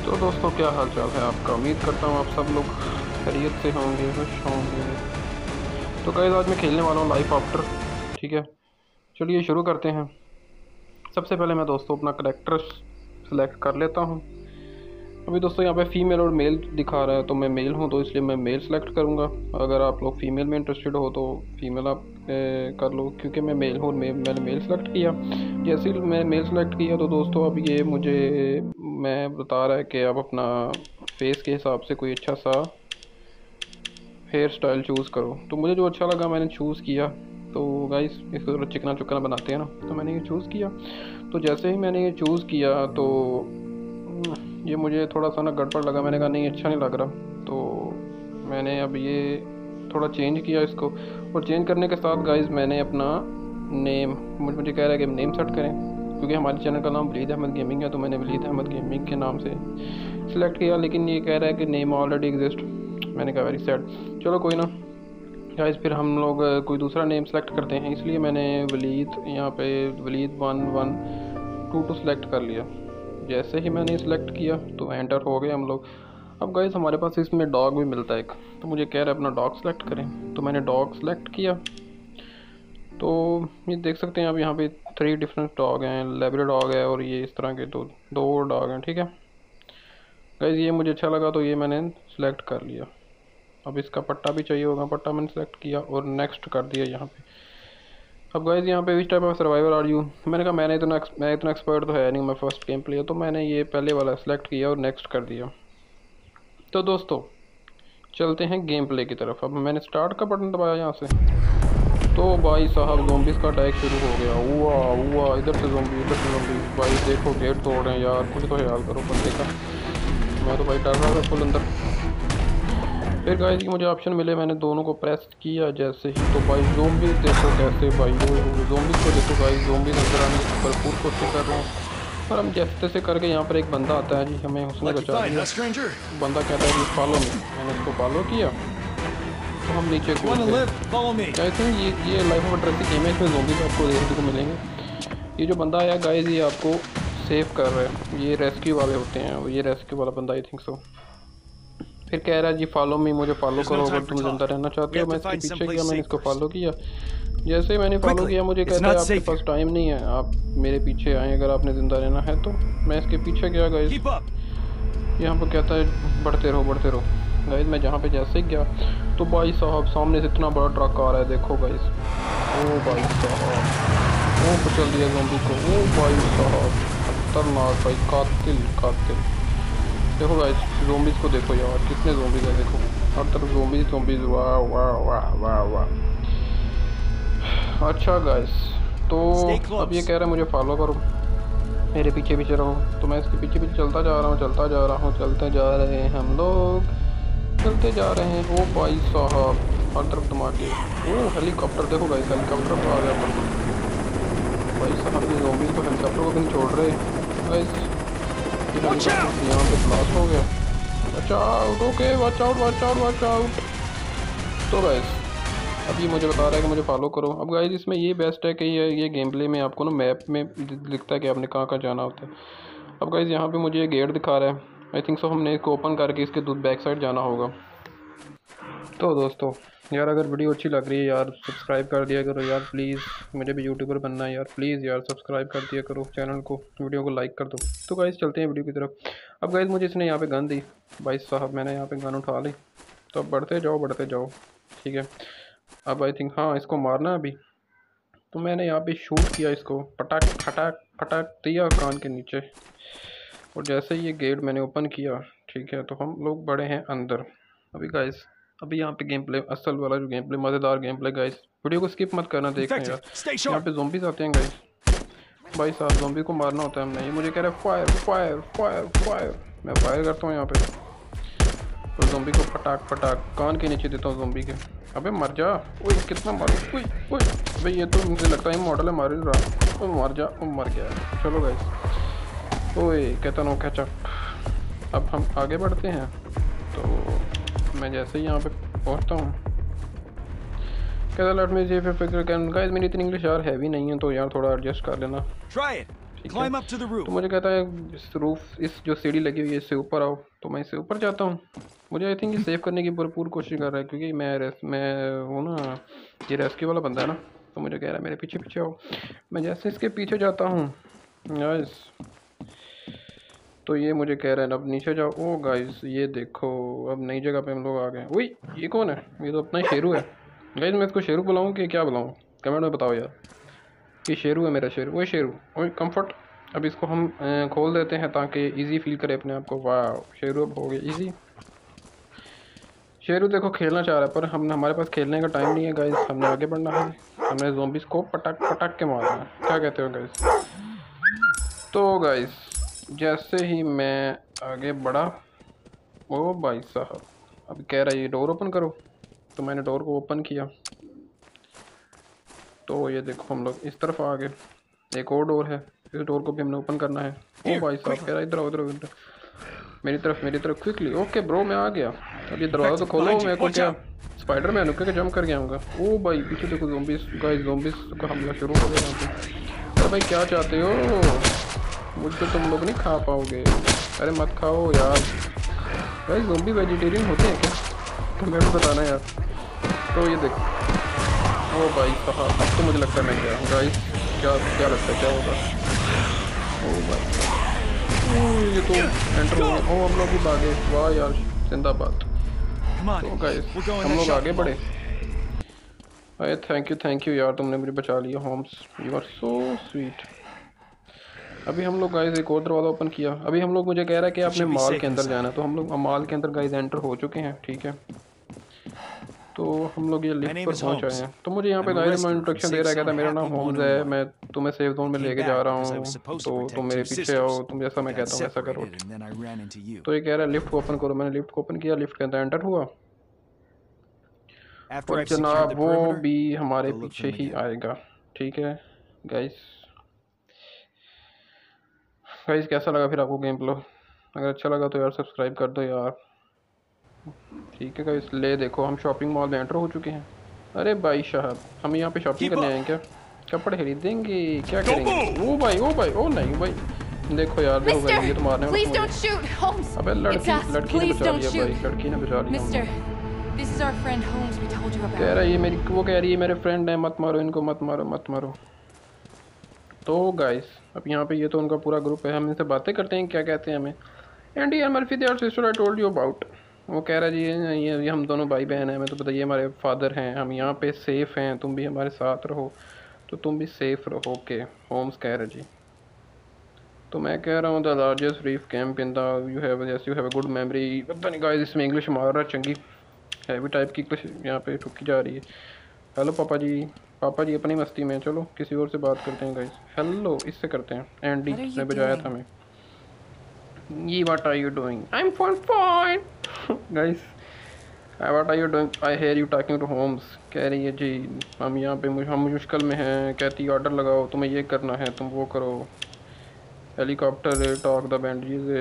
तो दोस्तों क्या हाल चाल है आपका। उम्मीद करता हूँ आप सब लोग खैरियत से होंगे, खुश होंगे। तो गाइस आज मैं खेलने वाला हूँ लाइफ आफ्टर। ठीक है, चलिए शुरू करते हैं। सबसे पहले मैं दोस्तों अपना करेक्टर सेलेक्ट कर लेता हूँ। अभी दोस्तों यहाँ पे फीमेल और मेल दिखा रहा है, तो मैं मेल हूँ तो इसलिए मैं मेल सेलेक्ट करूँगा। अगर आप लोग फीमेल में इंटरेस्टेड हो तो फीमेल आप कर लो, क्योंकि मैं मेल हूँ और मैंने मेल सेलेक्ट किया। जैसे ही मैं मेल सेलेक्ट किया तो दोस्तों अब ये मुझे मैं बता रहा है कि आप अपना फेस के हिसाब से कोई अच्छा सा हेयर स्टाइल चूज़ करो। तो मुझे जो अच्छा लगा मैंने चूज़ किया। तो गाइस इसको थोड़ा चिकना चुकना बनाते हैं ना, तो मैंने ये चूज़ किया। तो जैसे ही मैंने ये चूज़ किया तो ये मुझे थोड़ा सा ना गड़बड़ लगा। मैंने कहा नहीं अच्छा नहीं लग रहा, तो मैंने अब ये थोड़ा चेंज किया इसको। और चेंज करने के साथ गाइस मैंने अपना नेम मुझे कह रहा है कि नेम सेट करें, क्योंकि हमारे चैनल का नाम वलीद अहमद गेमिंग है, तो मैंने वलीद अहमद गेमिंग के नाम से सिलेक्ट किया। लेकिन ये कह रहा है कि नेम ऑलरेडी एग्जिस्ट। मैंने कहा वेरी सैड, चलो कोई ना गाइस, फिर हम लोग कोई दूसरा नेम सेलेक्ट करते हैं। इसलिए मैंने वलीद यहाँ पे वलीद 1122 सेलेक्ट कर लिया। जैसे ही मैंने सेलेक्ट किया तो एंटर हो गए हम लोग। अब गाइस हमारे पास इसमें डॉग भी मिलता है एक, तो मुझे कह रहा है अपना डॉग सेलेक्ट करें, तो मैंने डॉग सेलेक्ट किया। तो ये देख सकते हैं आप यहाँ पे 3 डिफरेंट डॉग हैं, लेब्रा डॉग है और ये इस तरह के दो और डॉग हैं। ठीक है गाइस, ये मुझे अच्छा लगा तो ये मैंने सेलेक्ट कर लिया। अब इसका पट्टा भी चाहिए होगा, पट्टा मैंने सेलेक्ट किया और नेक्स्ट कर दिया यहाँ पे। अब गाइस यहाँ पे which type of survivor are you, मैंने कहा मैं इतना एक्सपर्ट तो है नहीं, मैं फर्स्ट गेम प्लेयर, तो मैंने ये पहले वाला सेलेक्ट किया और नेक्स्ट कर दिया। तो दोस्तों चलते हैं गेम प्ले की तरफ। अब मैंने स्टार्ट का बटन दबाया यहाँ से, तो भाई साहब ज़ोंबीज़ का अटैक शुरू हो गया। हुआ हुआ, इधर से ज़ोंबी इधर से ज़ोंबी। भाई देखो गेट तोड़ रहे हैं यार, कुछ तो ख्याल करो बंदे का। मैं तो भाई डर रहा था फुल अंदर। फिर गाइस मुझे ऑप्शन मिले, मैंने दोनों को प्रेस किया जैसे ही, तो भाई ज़ोंबीज़ देखो कैसे भाई ज़ोंबीज़ को देखो भाई, ज़ोंबीज़ अंदर आने की भरपूर कोशिश कर रहे हैं। और हम जैसे तैसे करके यहाँ पर एक बंदा आता है जी, हमें उसने बचा दिया। बंदा कहता है जी फॉलो मी, मैंने उसको फॉलो किया तो हम नीचे कूद गए। आई थिंक ये लाइफ ऑफ इंटरेस्टिंग गेम है, इसमें ज़ोंबीज़ आपको देखने को मिलेंगे। ये जो बंदा आया गाइस ये आपको सेव कर रहा है, ये रेस्क्यू वाले होते हैं, ये रेस्क्यू वाला बंदा आई थिंक सो। फिर कह रहा है जी फॉलो मी, मुझे फॉलो करो अगर तुम जिंदा रहना चाहते हो। मैं इसके पीछे गया, मैंने इसको फॉलो किया। जैसे ही मैंने फॉलो किया मुझे कहता है आपके पास टाइम नहीं है, आप मेरे पीछे आए अगर आपने ज़िंदा रहना है तो। मैं इसके पीछे गया गाइस, यहाँ पर कहता है बढ़ते रहो गाइस। मैं जहाँ पे जैसे ही गया तो भाई साहब सामने से इतना बड़ा ट्रक आ रहा है, देखो गाइस। ओ भाई साहब, वो कुचल दिया ज़ोंबी को। ओ भाई साहब खतरनाक भाई, कातिल। देखो गाइस ज़ोंबीज़ को देखो यार, कितने ज़ोंबीज़ है देखो, हर तरफ ज़ोंबीज़। वाह वाह वाह वाह वाह। अच्छा गाइस, तो अब ये कह रहा है मुझे फॉलो करो, मेरे पीछे रहो। तो मैं इसके पीछे चलता जा रहा हूँ, चलते जा रहे हैं हम लोग, चलते जा रहे हैं। ओ भाई साहब हर तरफ धमाके। ओ हेलीकॉप्टर देखो गाइस, हेलीकॉप्टर तो आ गया भाई साहब। ये ज़ोंबीज़ तो हेलीकॉप्टर को भी नहीं छोड़ रहे गाइस। यहाँ पे ब्लास्ट हो गया। Watch out, okay watch out. तो गाइस अब ये मुझे बता रहा है कि मुझे फॉलो करो। अब गाइस इसमें ये बेस्ट है कि ये गेम प्ले में आपको ना मैप में दिखता है कि आपने कहाँ जाना होता है। अब गाइस यहाँ पे मुझे ये गेट दिखा रहा है, आई थिंक सो हमने इसको ओपन करके इसके बैक साइड जाना होगा। तो दोस्तों यार अगर वीडियो अच्छी लग रही है यार सब्सक्राइब कर दिया करो यार प्लीज़, मुझे भी यूट्यूबर बनना है यार, प्लीज़ यार सब्सक्राइब कर दिया करो चैनल को, वीडियो को लाइक कर दो। तो गाइस चलते हैं वीडियो की तरफ। अब गाइस मुझे इसने यहाँ पे गन दी, भाई साहब मैंने यहाँ पे गन उठा ली। तो अब बढ़ते जाओ ठीक है। अब आई थिंक हाँ इसको मारना है अभी, तो मैंने यहाँ पे शूट किया इसको, फटाक दिया कान के नीचे। और जैसे ही ये गेट मैंने ओपन किया ठीक है, तो हम लोग बढ़े हैं अंदर। अभी गाइस अभी यहाँ पे गेम प्ले असल वाला जो गेम प्ले मज़ेदार गेम प्ले गाइस, वीडियो को स्किप मत करना, देखना यार। यहाँ पे ज़ोंबीज़ आते हैं गाइस, भाई साहब ज़ोंबी को मारना होता है हमने। ये मुझे कह रहा है फायर। मैं फायर करता हूँ यहाँ पे, तो ज़ोंबी को फटाक कान के नीचे देता हूँ ज़ोंबी के। अबे मर जा, ओए कितना मारो, ओए भाई ये तो मुझे लगता है मॉडल है, मार ही रहा। ओ मर जा, ओ मर गया। चलो गाइस, ओए कहता नो कैचअप। अब हम आगे बढ़ते हैं। तो मैं जैसे ही यहाँ पे पहुँचता हूँ कहता let me see if you figure can. Guys मेरी इतनी इंग्लिश यार हैवी नहीं है, तो यार थोड़ा एडजस्ट कर लेना। ठीक है। तो मुझे कहता है इस रूफ, इस जो सीढ़ी लगी हुई है इससे ऊपर आओ, तो मैं इससे ऊपर जाता हूँ। मुझे आई थिंक ये सेव करने की भरपूर कोशिश कर रहा है, क्योंकि मैं हूँ ना, ये रेस्क्यू वाला बंदा है ना, तो मुझे कह रहा है मेरे पीछे पीछे आओ। मैं जैसे इसके पीछे जाता हूँ गाइस, तो ये मुझे कह रहा है अब नीचे जाओ। ओ गाइस ये देखो, अब नई जगह पे हम लोग आ गए। वही, ये कौन है? ये तो अपना शेरू है। गाइस मैं इसको शेरू बुलाऊँ कि क्या बुलाऊँ? कमेंट में बताओ यार। ये शेरू है मेरा शेरू, वही शेरू, वही कम्फर्ट। अब इसको हम खोल देते हैं ताकि इजी फील करे अपने आप को। वाह, शेरू अब हो गया इजी। शेरू देखो खेलना चाह रहा है, पर हमने, हमारे पास खेलने का टाइम नहीं है गाइस, हमने आगे बढ़ना है। हमने ज़ॉम्बीज़ को पटक पटक के मारना है। क्या कहते हो गाइस? तो गाइस जैसे ही मैं आगे बढ़ा, ओ भाई साहब अब कह रहा है ये डोर ओपन करो, तो मैंने डोर को ओपन किया। तो ये देखो हम लोग इस तरफ आ गए। एक और डोर है, इस डोर को भी हमने ओपन करना है। ओ भाई साहब कह रहा है इधर उधर उधर, मेरी तरफ क्विकली। ओके ब्रो मैं आ गया। अब ये दरवाज़ा तो खोलो, मेरे को क्या स्पाइडर मैन होकर जंप कर गया हूँ। ओ भाई पीछे देखो ज़ॉम्बीज़, गाइस ज़ॉम्बीज़ का हमला शुरू हो गया यहाँ पे। अरे भाई क्या चाहते हो? मुझको तुम लोग नहीं खा पाओगे। अरे मत खाओ यार। गाइस ज़ॉम्बी वेजिटेरियन होते हैं क्या? कमेंट में बताना यार। तो ये देखो, ओ भाई साहब अब तो मुझे लगता है मैं गया हूँ गाइस। क्या क्या लगता है क्या होगा? ओ भाई ये तो एंटर हो गया। ओ हम लोग भी भागे, वाह यार जिंदाबाद। तो गाइस हम लोग आगे बढ़े। अरे थैंक यू यार, तुमने मुझे बचा लिया Holmes, you are so sweet. अभी हम लोग गाइस एक और दरवाज़ा ओपन किया। अभी हम लोग, मुझे कह रहा है कि आपने मॉल के अंदर जाना है, तो हम लोग मॉल के अंदर गाइस एंटर हो चुके हैं। ठीक है, तो हम लोग ये लिफ्ट पर पहुंच आए हैं। तो मुझे यहाँ पे गाइस में इंस्ट्रक्शन दे रहा है, कहता है मेरा नाम होम्स है, मैं तुम्हें सेफ जोन में लेके जा रहा हूँ, तो तुम मेरे पीछे आओ, तुम जैसा मैं कहता हूँ वैसा करो। तो ये कह रहा है लिफ्ट को ओपन करो। मैंने लिफ्ट को ओपन किया, लिफ्ट के अंदर एंटर हुआ, और जनाब वो भी हमारे पीछे ही आएगा। ठीक है गाइस, गाइस कैसा लगा फिर आपको गेम प्ले? अगर अच्छा लगा तो यार सब्सक्राइब कर दो यार। ठीक है गाइस, ले देखो हम शॉपिंग मॉल में एंटर हो चुके हैं। अरे भाई साहब हम यहाँ पे शॉपिंग करने आए हैं क्या? कपड़े खरीदेंगे, क्या करेंगे? ओ भाई ओ भाई, ओ नहीं भाई, देखो यार देखो भाई ये तो मारने वाला मुझे। अबे लड़की ने बचा लिया भाई, लड़की ने बचा लिया। कह रहा है ये मेरी, वो कह रही है मेरे फ्रेंड है, मत मारो इनको, मत मारो मत मारो। तो गाइस अब यहाँ पे ये तो उनका पूरा ग्रुप है, हम इनसे बातें करते हैं क्या कहते हैं हमें। एंड यार Murphy there sister I told you about. वो कह रहा है जी ये हम दोनों भाई बहन हैं, हमें तो बताइए हमारे फादर हैं, हम यहाँ पे सेफ़ हैं, तुम भी हमारे साथ रहो, तो तुम भी सेफ़ रहो। ओके होम्स कह रहे जी। तो मैं कह रहा हूँ the largest reef camp in the you have a good memory. पता नहीं गाइस इसमें इंग्लिश मार रहा है चंगी, हैवी टाइप की इंग्लिश यहाँ पे ठुकी जा रही है। हेलो पापा जी अपनी मस्ती में, चलो किसी और से बात करते हैं गाइस। हेलो इससे करते हैं, एंडी ने बजाया था हमें। ये what are you doing? I am fine guys. What are you doing? I hear you talking to Holmes. कह रही है जी हम यहाँ पे हम मुश्किल में हैं, कहती ऑर्डर लगाओ, तुम्हें ये करना है, तुम वो करो। हेलीकॉप्टर टॉक द बैंड जी।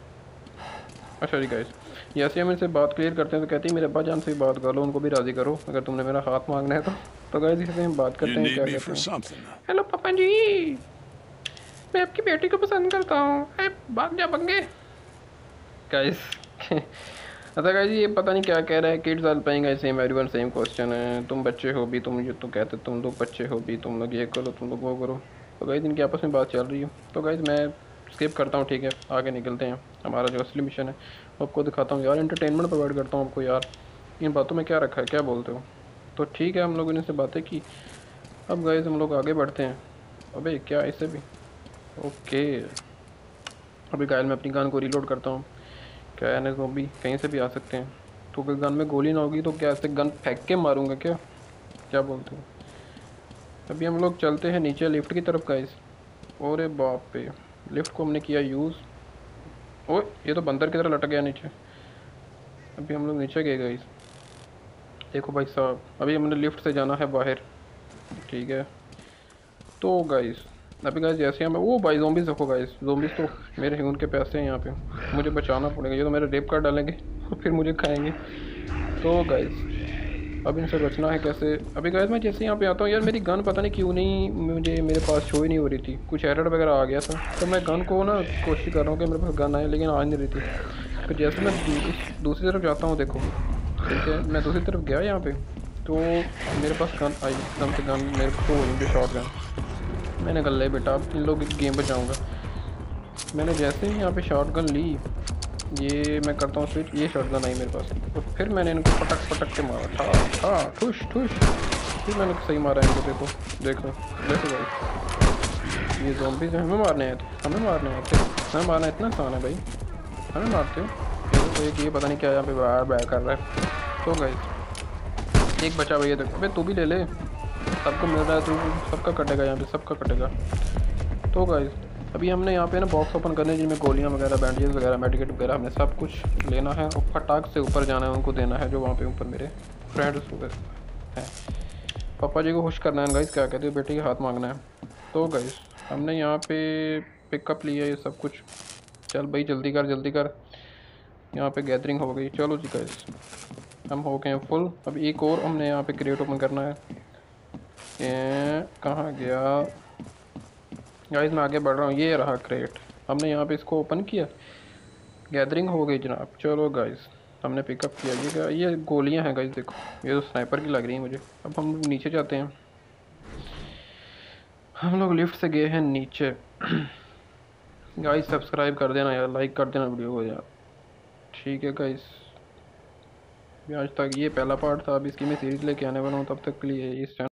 अच्छा जी गाइस, जैसे हम इनसे बात क्लियर करते हैं तो कहती है मेरे अब्बा जान से भी बात कर लो, उनको भी राज़ी करो अगर तुमने मेरा हाथ मांगना है तो गाइस इससे हम बात करते हैं, क्या कहते हैं। हेलो पापा जी, मैं आपकी बेटी को पसंद करता हूँ, भाग जा बंगे। गाइस अच्छा गाइस ये पता नहीं क्या कह रहा है, kids are playing same everyone same question है, तुम बच्चे हो भी, तुम ये तो कहते तुम लोग बच्चे हो भी, तुम लोग ये करो तुम लोग वो करो। तो गाइस इनकी आपस में बात चल रही है। तो गाइस मैं स्किप करता हूँ, ठीक है आगे निकलते हैं, हमारा जो असली मिशन है आपको दिखाता हूँ। यार एंटरटेनमेंट प्रोवाइड करता हूँ आपको यार, इन बातों में क्या रखा है, क्या बोलते हो? तो ठीक है हम लोगों ने इनसे बातें की। अब गाइस हम लोग आगे बढ़ते हैं। अबे क्या इससे भी ओके। अभी गाइस मैं अपनी गन को रीलोड करता हूँ। क्या है ना ज़ॉम्बी कहीं से भी आ सकते हैं, तो अगर गन में गोली ना होगी तो क्या ऐसे गन फेंक के मारूंगा क्या? क्या बोलते हो? अभी हम लोग चलते हैं नीचे लिफ्ट की तरफ गाइस। अरे बाप पे, लिफ्ट को हमने किया यूज़। ओए ये तो बंदर की तरह लटक गया नीचे। अभी हम लोग नीचे गए गाइस। देखो भाई साहब अभी हमने लिफ्ट से जाना है बाहर, ठीक है। तो गाइस अभी गाइस जैसे हमें, वो भाई ज़ॉम्बीज़ देखो गाइस, ज़ॉम्बीज़ तो मेरे खून के पैसे हैं यहाँ पे, मुझे बचाना पड़ेगा, ये तो मेरे रेप कर डालेंगे फिर मुझे खाएंगे। तो गाइस अब इनसे बचना है कैसे? अभी गाइस मैं जैसे यहाँ पे आता हूँ यार, मेरी गन पता नहीं क्यों नहीं मुझे मेरे पास शो ही नहीं हो रही थी, कुछ एरर वगैरह आ गया था। तो मैं गन को ना कोशिश कर रहा हूँ कि मेरे पास गन आए, लेकिन आ नहीं रही थी। तो जैसे मैं दूसरी तरफ जाता हूँ, देखो ठीक है, मैं दूसरी तरफ गया यहाँ पे, तो मेरे पास गन आई एकदम से, गन मेरे को शो हो रही थी, शॉर्ट गन। मैंने गल ले बेटा, अब इन लोग गेम बचाऊँगा। मैंने जैसे ही यहाँ पे शॉर्ट गन ली, ये मैं करता हूँ स्विच, ये शॉट गन आई मेरे पास, और फिर मैंने इनको पटक पटक के मारा, ठा ठा ठुश ठुश। फिर मैंने सही मारा इनको, देखो देखो देखो भाई, ये ज़ॉम्बी जो हमें मारने आए थे, हमें मारने आए थे, हमें मारना इतना आसान है भाई, हमें मारते हो। तो एक ये पता नहीं क्या यहाँ पे बार बार कर रहा है। तो गाइस एक बचा भैया, देखो भाई तू भी ले ले, सबको मिल रहा है, तू सबका कटेगा यहाँ पे, सबका कटेगा। तो गाइस अभी हमने यहाँ पे ना बॉक्स ओपन करने, जिनमें गोलियाँ वगैरह, बैंडेज वगैरह, मेडिकेट वगैरह, हमने सब कुछ लेना है और फटाक से ऊपर जाना है, उनको देना है जो वहाँ पे ऊपर मेरे फ्रेंड्स हैं। पापा जी को खुश करना है गाइस, क्या कहते हो, बेटे के हाथ मांगना है। तो गाइस हमने यहाँ पे पिकअप लिया ये सब कुछ। चल भाई जल्दी कर जल्दी कर, यहाँ पे गैदरिंग हो गई। चलो जी गाइस हम हो गए हैं फुल। अब एक और हमने यहाँ पे क्रेट ओपन करना है। कहाँ गया गाइस, मैं आगे बढ़ रहा हूँ, ये रहा क्रेट, हमने यहाँ पे इसको ओपन किया, गैदरिंग हो गई जनाब। चलो गाइस हमने पिकअप किया, ये क्या, ये गोलियां हैं गाइस, देखो ये तो स्नाइपर की लग रही है मुझे। अब हम नीचे जाते हैं, हम लोग लिफ्ट से गए हैं नीचे। गाइस सब्सक्राइब कर देना यार, लाइक कर देना वीडियो को यार, ठीक है गाइस। आज तक ये पहला पार्ट था, अब इसकी मैं सीरीज लेके आने वाला हूँ, तब तक के लिए इस